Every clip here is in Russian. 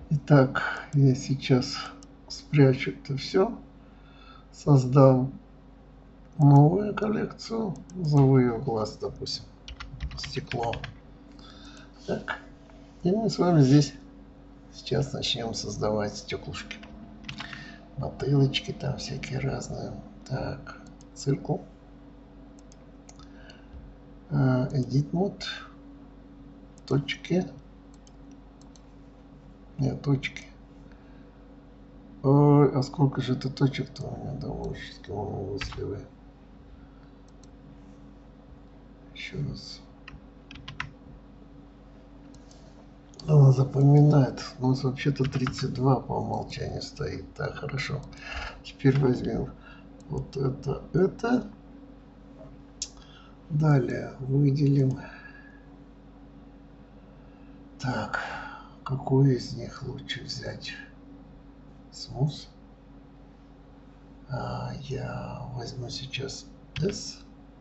Итак, я сейчас спрячу это все, создам новую коллекцию, назову ее глаз, допустим, стекло. Так, и мы с вами здесь сейчас начнем создавать стеклышки. Бутылочки там всякие разные. Так, циркул. Edit мод. Точки. Нет, точки. Ой, а сколько же это точек-то у меня довольно-таки высливые. Еще раз. Она запоминает. У нас вообще-то 32 по умолчанию стоит. Так, хорошо. Теперь возьмем вот это. Далее выделим. Так, какой из них лучше взять? Смус. Я возьму сейчас S.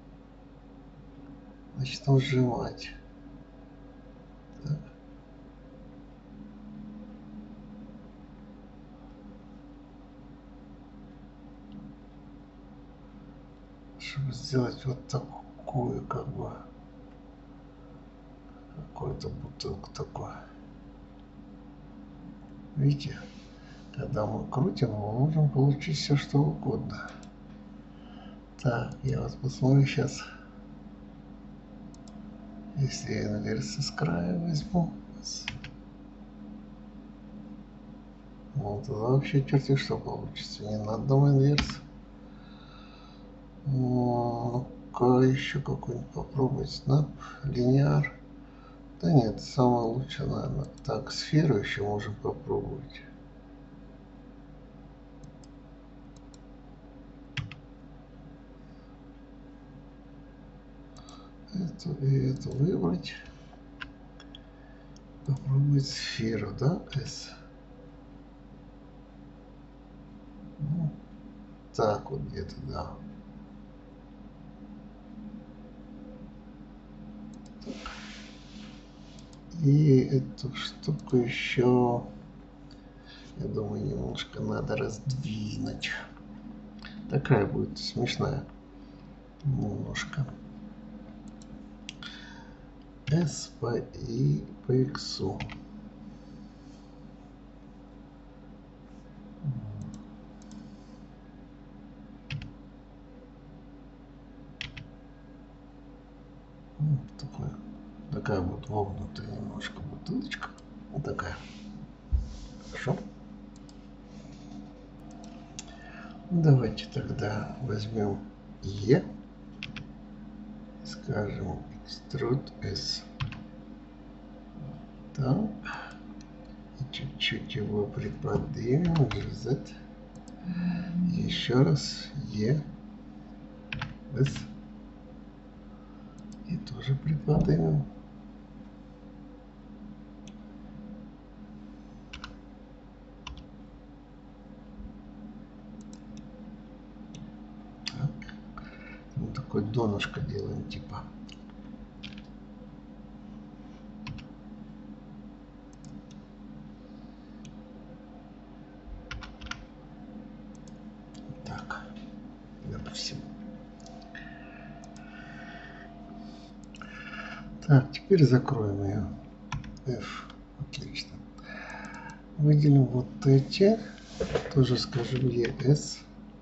Начну сжимать. Так. Чтобы сделать вот такую, как бы, какую-то бутылку такую. Видите, когда мы крутим, мы можем получить все что угодно. Так, я вас посмотрю сейчас. Если я инверсы с края возьму. Ну, тогда вообще черти что получится. Не на одном инверс. Ну-ка, еще какой-нибудь попробовать. Snap, линеар. Да нет, самое лучшее, наверное. Так, сферу еще можем попробовать. Эту и эту выбрать. Попробовать сферу, да, S. Ну, так вот где-то, да. И эту штуку еще, я думаю, немножко надо раздвинуть. Такая будет смешная. Немножко. S и по X. Такая вот вогнутая немножко бутылочка. Вот такая. Хорошо. Давайте тогда возьмем E. Скажем extrude S. Так. И чуть-чуть его приподнимем. Z. Еще раз E. S. И тоже приподнимем. Вот такое донышко делаем типа. Так, допустим. Так, теперь закроем ее. F. Отлично. Выделим вот эти. Тоже скажем ES.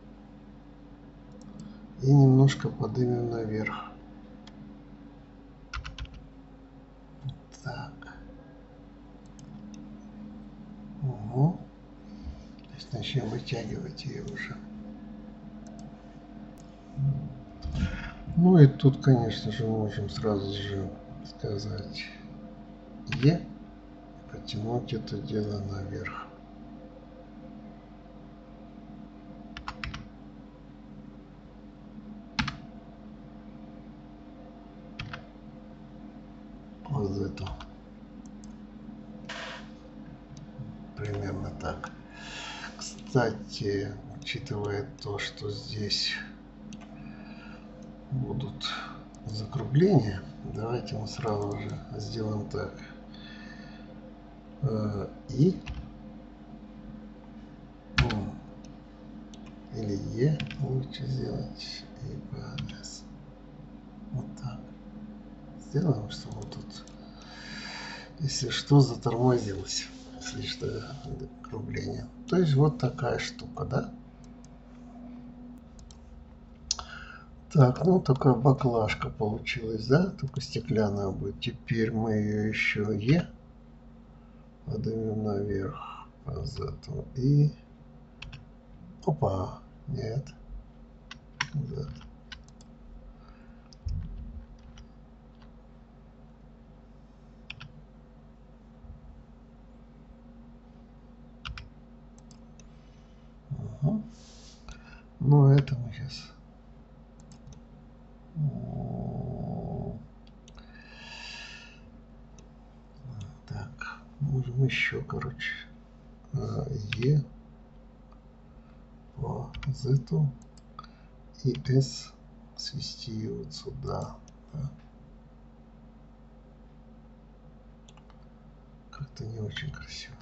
И немножко поднимем наверх. Так. Угу. То есть начнем вытягивать ее уже. Ну и тут, конечно же, можем сразу же сказать E. Потянуть это дело наверх. Вот эту. Примерно так. Кстати, учитывая то, что здесь будут закругления, давайте мы сразу же сделаем так. И Или Е лучше сделать. И по С. Вот так. Сделаем, чтобы тут, если что, затормозилось. Если что, округление. То есть вот такая штука, да? Так, ну такая баклажка получилась, да? Только стеклянная будет. Теперь мы ее еще Е поднимем наверх. Зато и... Опа! Нет. Z. Ага. Ну, это мы сейчас... Так, можем еще, короче, Е по Z и S свести вот сюда. Да. Как-то не очень красиво.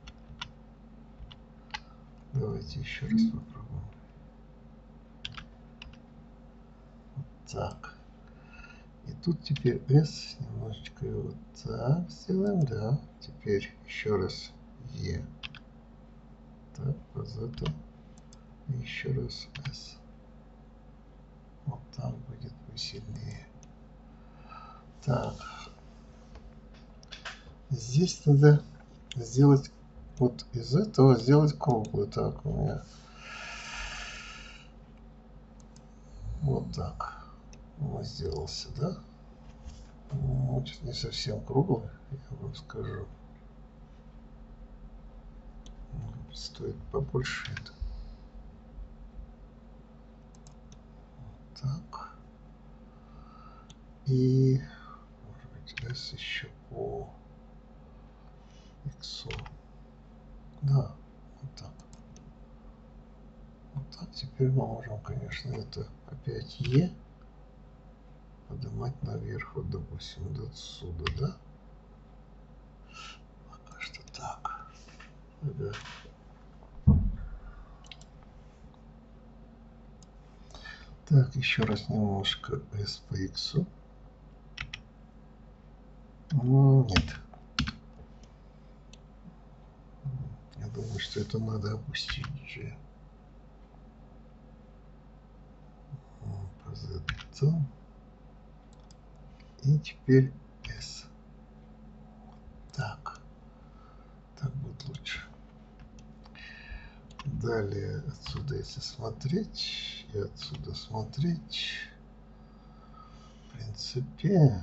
Давайте еще раз попробуем. Вот так. И тут теперь S немножечко вот так сделаем, да. Теперь еще раз Е. Так, по Z. И еще раз S. Вот так будет посильнее. Так. Здесь надо сделать вот из этого сделать круглый. Так, у меня вот так он сделался, да? Ну, не совсем круглый, я вам скажу. Стоит побольше это. Так. И может быть S еще по X. Да, вот так. Вот так теперь мы можем, конечно, это опять Е поднимать наверх, вот, допустим, до отсюда, да? Пока что так. Ага. Так, еще раз немножко S по X. Ну, нет. Я думаю, что это надо опустить G. По Z. И теперь S. Так. Так будет лучше. Далее отсюда, если смотреть, и отсюда смотреть, в принципе,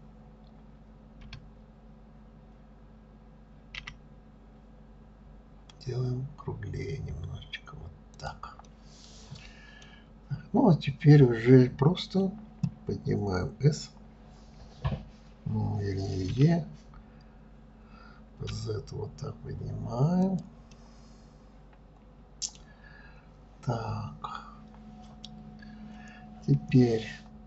делаем круглее немножечко. Вот так. Ну, а теперь уже просто поднимаем S, ну, вернее, E. Z вот так поднимаем. Так. Теперь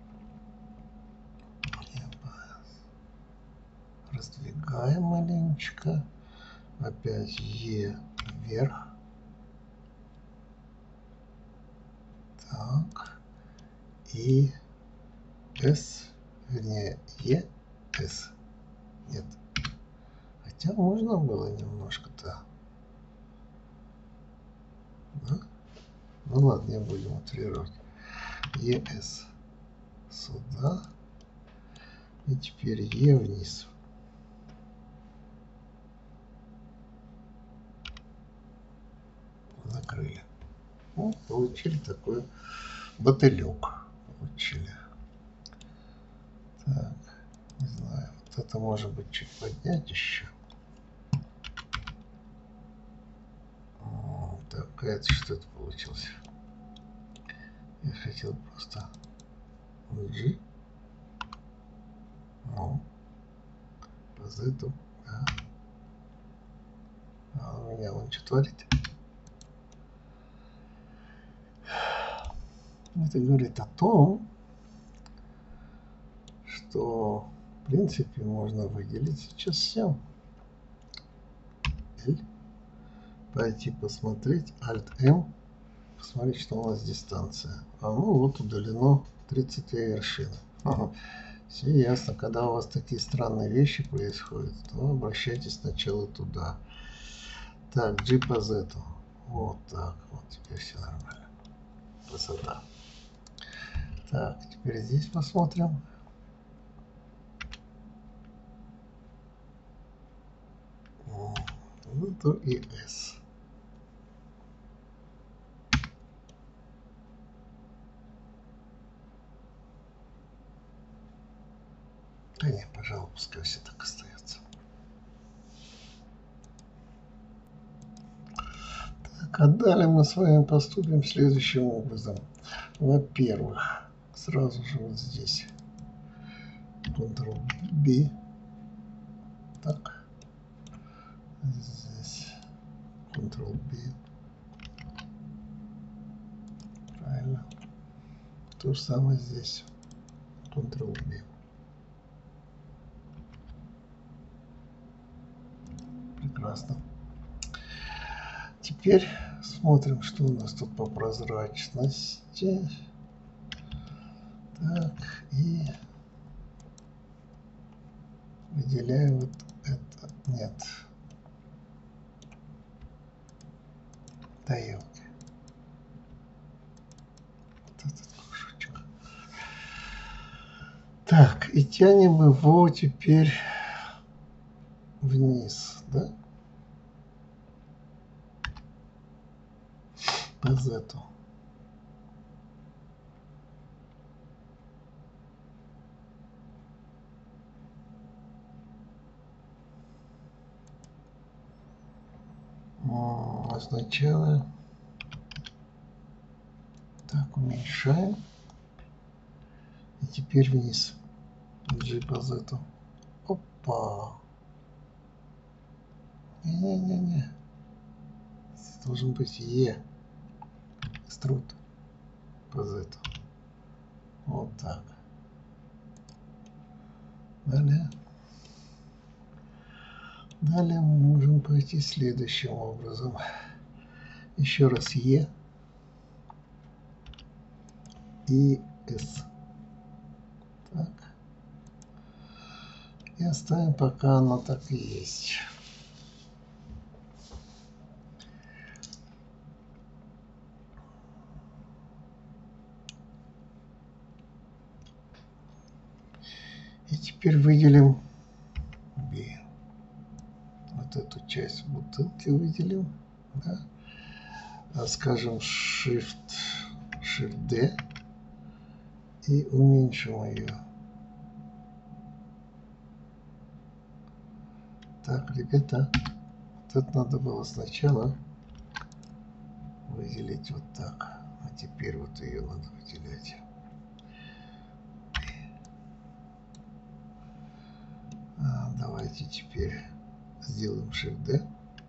раздвигаем маленечко. Опять Е вверх. Так. И S, вернее, Е, S. Нет. Хотя можно было немножко-то. Да? Ну ладно, не будем утрировать. ЕС сюда. И теперь Е вниз. Закрыли. Ну, получили такой мотылек. Получили. Так, не знаю. Вот это может быть чуть поднять еще. Так, это что это получилось? Я хотел просто G. Ну, по Z, да. А у меня он что творит? Это говорит о том, что в принципе можно выделить сейчас все. L. Пойти посмотреть Alt-M посмотреть, что у нас дистанция. А ну вот удалено 32 вершины. Все ясно. Когда у вас такие странные вещи происходят, то обращайтесь сначала туда. Так, G по Z. Вот так. Вот теперь все нормально. Красота. Так, теперь здесь посмотрим. Ну и S. Да не, пожалуй, пускай все так остается. Так, а далее мы с вами поступим следующим образом. Во-первых, сразу же вот здесь Ctrl-B. Так. Здесь Ctrl-B. Правильно. То же самое здесь. Ctrl-B. Прекрасно. Теперь смотрим, что у нас тут по прозрачности. Так, и выделяю вот это. Нет. Даёлки. Вот этот кружочек. Так, и тянем его теперь вниз, да? По Z. Сначала так уменьшаем. И теперь вниз. G по Z. Опа. Не-не-не-не. Здесь должен быть E. Экструд по Z. Вот так. Далее. Далее мы можем пойти следующим образом. Еще раз E и S. Так. И оставим, пока оно так и есть. И теперь выделим B. Вот эту часть бутылки выделим. Да? А скажем Shift-D и уменьшим ее. Так, ребята, вот это надо было сначала выделить вот так. А теперь вот ее надо выделять. Давайте теперь сделаем Shift-D.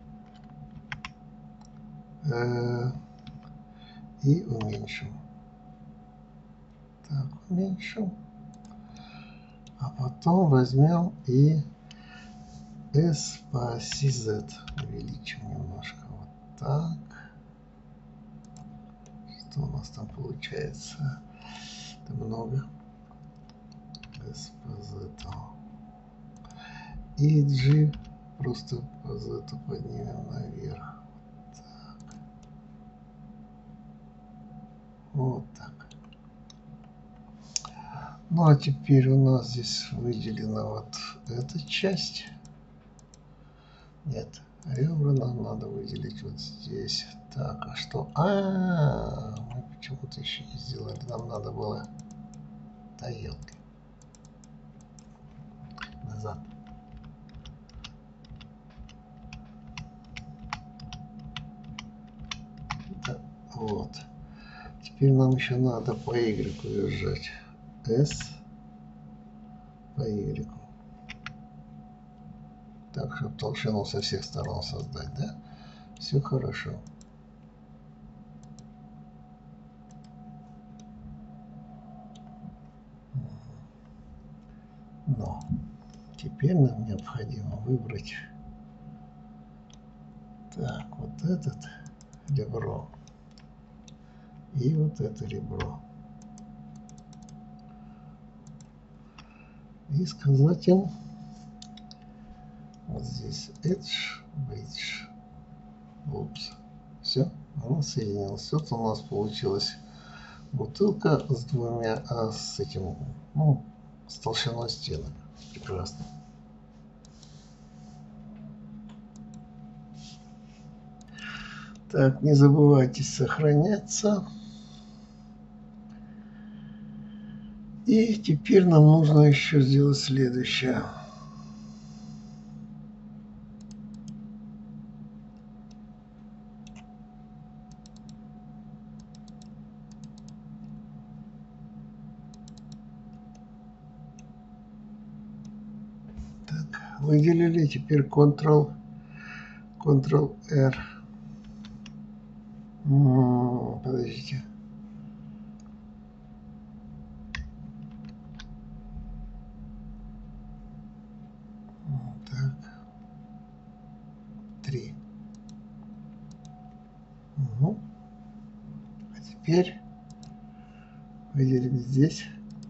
И уменьшим. Так, уменьшим. А потом возьмем и S по оси Z увеличим немножко. Вот так. Что у нас там получается? Это много. S по Z. И G просто по Z поднимем наверх. Так. Вот так. Ну а теперь у нас здесь выделена вот эта часть. Нет, ребра нам надо выделить вот здесь. Так, а что? Мы почему-то еще не сделали. Нам надо было тарелкой. Назад. Да, вот. Теперь нам еще надо по Y уезжать. S по Y. Так, чтобы толщину со всех сторон создать, да? Все хорошо. Но теперь нам необходимо выбрать так, вот этот ребро. и вот это ребро. И сказать им вот здесь edge, bridge, упс. Все, она соединилась. Вот у нас получилась бутылка с двумя, с этим, ну, с толщиной стенок. Прекрасно. Так, не забывайте сохраняться. И теперь нам нужно еще сделать следующее. Так, выделили, теперь Ctrl-R. Подождите. Так. 3. Угу. А теперь выделим здесь.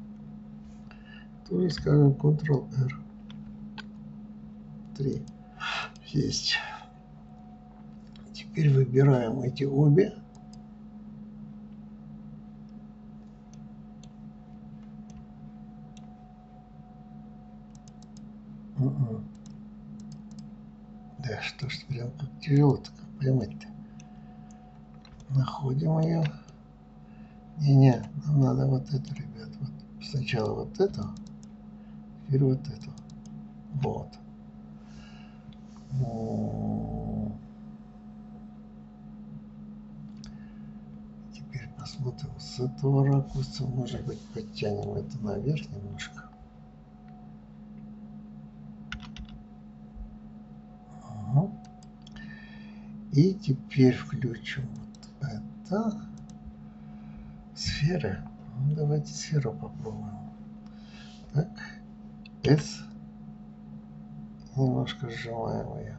Тоже скажем Ctrl-R. 3. Есть. Теперь выбираем эти обе. Да, что ж, прям как тяжело-то, как поймать-то. Находим ее. Не-не, нам надо вот это, ребят. Вот сначала вот эту, теперь вот эту. Вот. Теперь посмотрим с этого ракурса. Может быть, подтянем это наверх немножко. Угу. И теперь включим вот это. Сферы. Ну, давайте сферу попробуем. Так. S. Немножко сжимаем ее.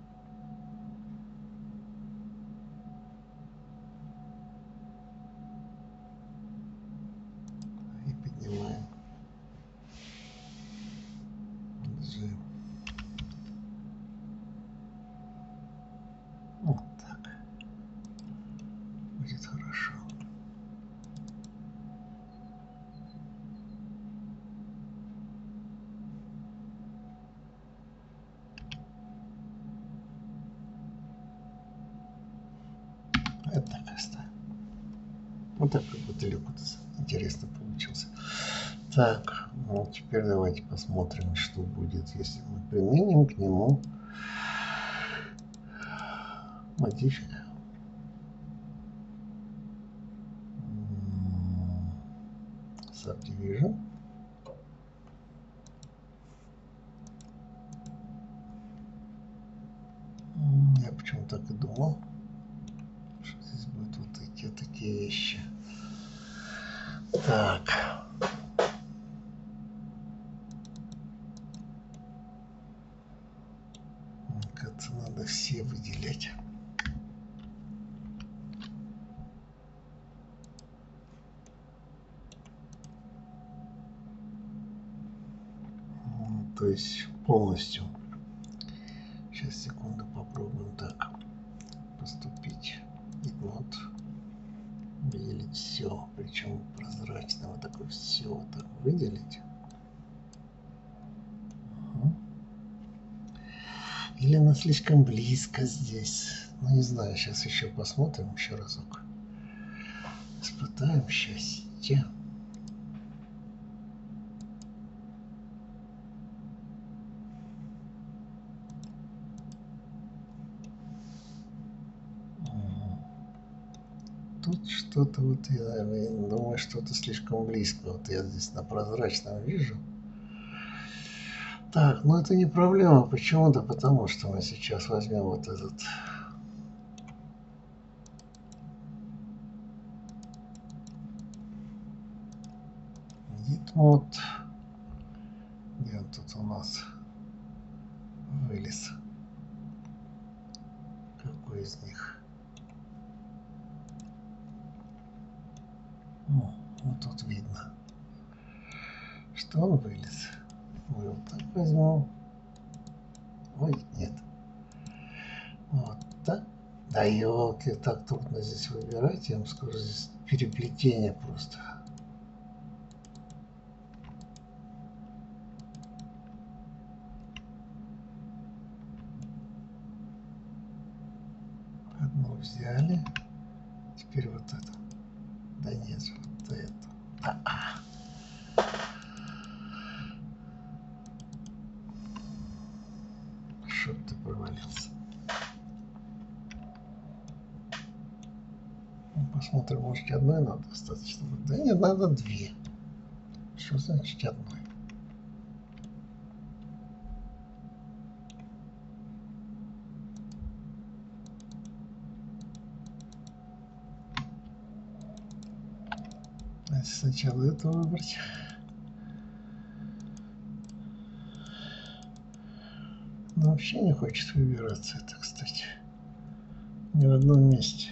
И поднимаем. Сжим. Вот так. Будет хорошо. Это так оставим. Вот такой бутылек интересно получился. Так, ну теперь давайте посмотрим, что будет, если мы применим к нему модифик. Subdivision. Я почему так и думал, что здесь будут вот эти такие вещи. Так. Кажется, надо все выделять. То есть полностью. Сейчас, секунду, попробуем так поступить. Вот. Выделить все, причем прозрачно. Вот такое все вот так выделить. Или она слишком близко здесь. Ну, не знаю, сейчас еще посмотрим еще разок. Испытаем счастье. Тут что-то вот, я думаю, что-то слишком близко. Вот я здесь на прозрачном вижу. Так, ну это не проблема. Почему-то потому, что мы сейчас возьмем вот этот гитмод. Где он тут у нас вылез? Какой из них? Вот тут видно, что он вылез. Мы вот так возьмем. Ой, нет. Вот так. Да елки, так трудно здесь выбирать. Я вам скажу, здесь переплетение просто. Одну взяли. Теперь вот это. Да нет, вот это. Чтоб ты провалился. Посмотрим, может, одной надо достаточно. Да нет, надо две. Что значит одной? Сначала это выбрать. Но вообще не хочет выбираться это, кстати. Ни в одном месте.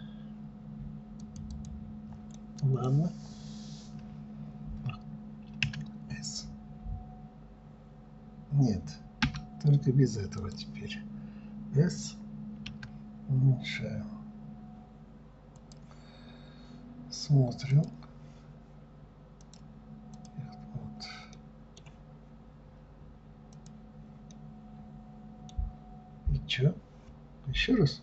Ладно. S. Нет. Только без этого теперь. S. Уменьшаем. Смотрим. Вот. И чё? Еще раз?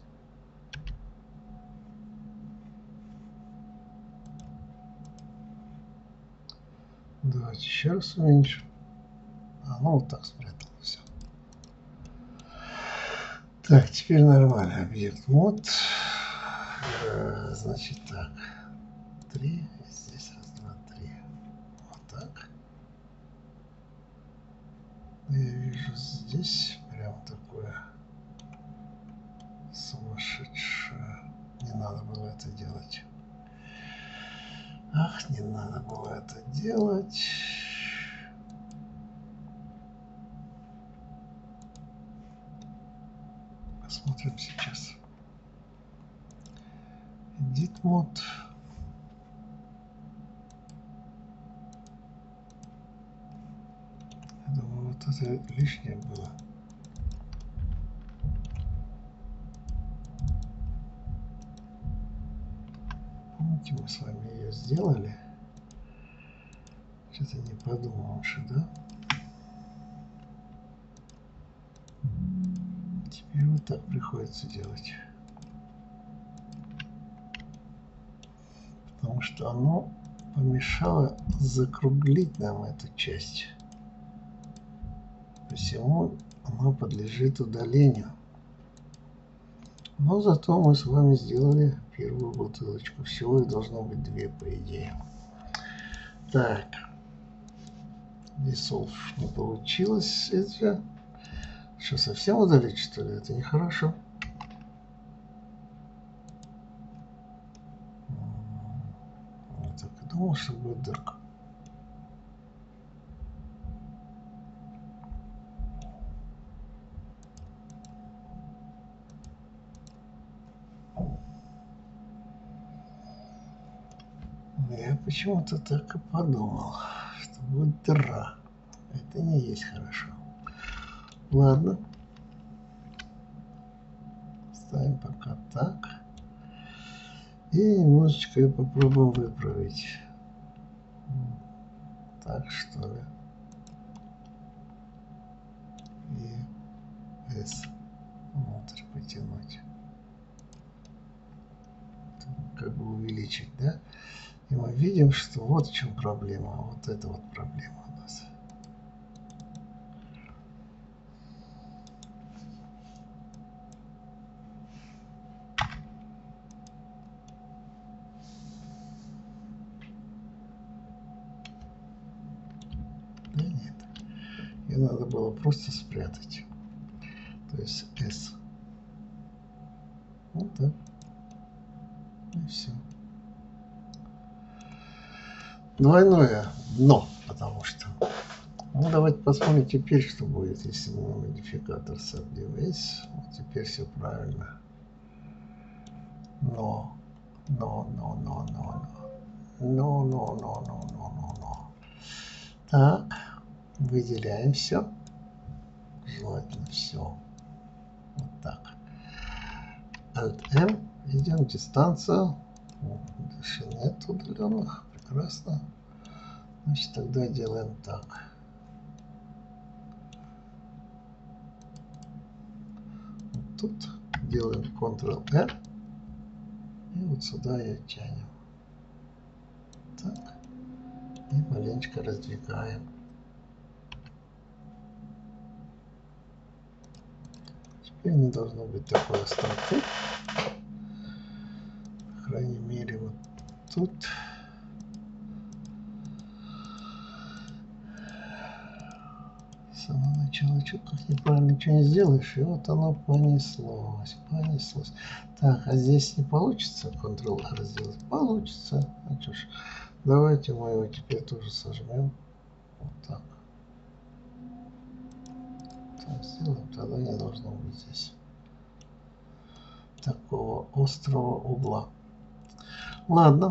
Давайте еще раз уменьшим. Ну вот так спрятал. Все. Так, теперь нормально. Объект мод. Значит так. 3. Здесь раз, два, 3. Вот так. Я вижу здесь прям такое сумасшедшее. Не надо было это делать. Ах, не надо было это делать. Посмотрим сейчас. Edit мод. Я думаю, вот это лишнее было. Помните, мы с вами ее сделали? Что-то не подумавши, да? Теперь вот так приходится делать. Потому что оно помешало закруглить нам эту часть. Посему оно подлежит удалению. Но зато мы с вами сделали первую бутылочку. Всего их должно быть две, по идее. Так. Dissolve не получилось. Это что, совсем удалить, что ли? Это нехорошо. Я так и думал, что будет дырка. Я почему-то так и подумал, что будет дыра. Это не есть хорошо. Ладно. Ставим пока так. И немножечко попробуем выправить. Так, что ли. И S внутрь потянуть. Как бы увеличить, да? И мы видим, что вот в чем проблема. Вот это вот проблема у нас. Да нет. Ее надо было просто спрятать. То есть S. Вот так. И все. Двойное дно, потому что. Ну, давайте посмотрим теперь, что будет, если мы модификатор subdevice. Вот теперь все правильно. Но. Но. Так, выделяем все. Желательно все. Вот так. Alt-M. Идем дистанцию. Дальше нет удаленных. Прекрасно. Значит, тогда делаем так. Вот тут делаем Ctrl-R. И вот сюда ее тянем. Так. И маленечко раздвигаем. Теперь не должно быть такой остроты. По крайней мере, вот тут. С самого начала что-то неправильно что не сделаешь, и вот оно понеслось. Так, а здесь не получится Ctrl-R сделать? Получится. А что ж, давайте мы его теперь тоже сожмем. Вот так. Так, сделаем, тогда не должно быть здесь такого острого угла. Ладно.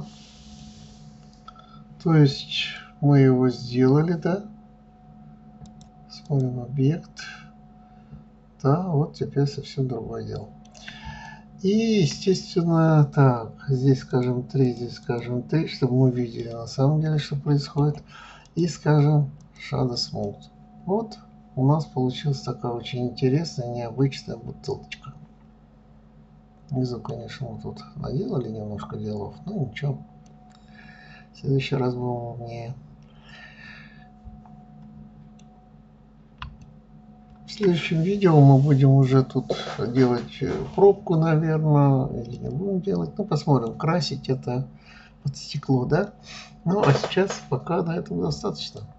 То есть мы его сделали, да? Смотрим объект. Да, вот теперь совсем другое дело. И, естественно, так, здесь скажем 3, здесь скажем 3, чтобы мы видели на самом деле, что происходит. И скажем Shadow Smooth. Вот у нас получилась такая очень интересная, необычная бутылочка. Внизу, конечно, мы тут наделали немножко делов, но ничего. В следующий раз будем умнее. В следующем видео мы будем уже тут делать пробку, наверное, или не будем делать. Ну, посмотрим, красить это под стекло, да? Ну, а сейчас пока на этом достаточно.